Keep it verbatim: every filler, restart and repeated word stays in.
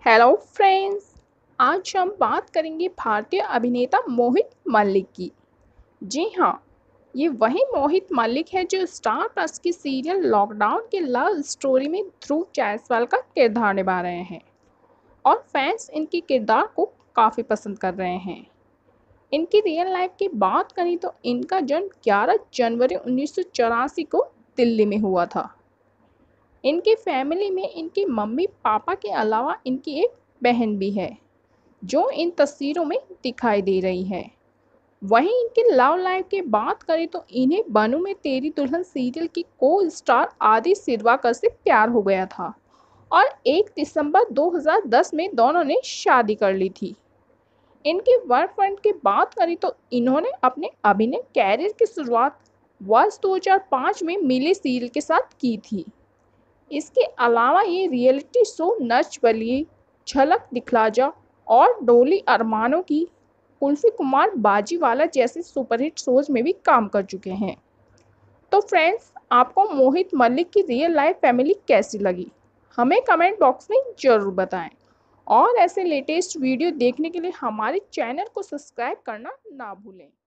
Hello friends. आज हम बात करेंगे भारतीय अभिनेता मोहित मल्लिक की। जी हाँ, ये वही मोहित मल्लिक है जो स्टार प्लस की सीरियल लॉकडाउन के लव स्टोरी में ध्रुव जायसवाल का किरदार निभा रहे हैं और फैंस इनके किरदार को काफ़ी पसंद कर रहे हैं। इनकी रियल लाइफ की बात करें तो इनका जन्म ग्यारह जनवरी उन्नीस सौ चौरासी को दिल्ली में हुआ था। इनकी फैमिली में इनकी मम्मी पापा के अलावा इनकी एक बहन भी है जो इन तस्वीरों में दिखाई दे रही है। वहीं इनकी लव लाइफ की बात करें तो इन्हें बनू में तेरी दुल्हन सीरियल की को स्टार आदि सिरवाकर से प्यार हो गया था और एक दिसंबर दो हज़ार दस में दोनों ने शादी कर ली थी। इनके वर्क फ्रंट की बात करें तो इन्होंने अपने अभिनय कैरियर की शुरुआत वर्ष दो हज़ार पाँच में मिली सीरियल के साथ की थी। इसके अलावा ये रियलिटी शो नच बलिए, झलक दिखला जा और डोली अरमानों की कुल्फी कुमार बाजीवाला जैसे सुपरहिट शोज में भी काम कर चुके हैं। तो फ्रेंड्स, आपको मोहित मल्लिक की रियल लाइफ फैमिली कैसी लगी, हमें कमेंट बॉक्स में ज़रूर बताएं और ऐसे लेटेस्ट वीडियो देखने के लिए हमारे चैनल को सब्सक्राइब करना ना भूलें।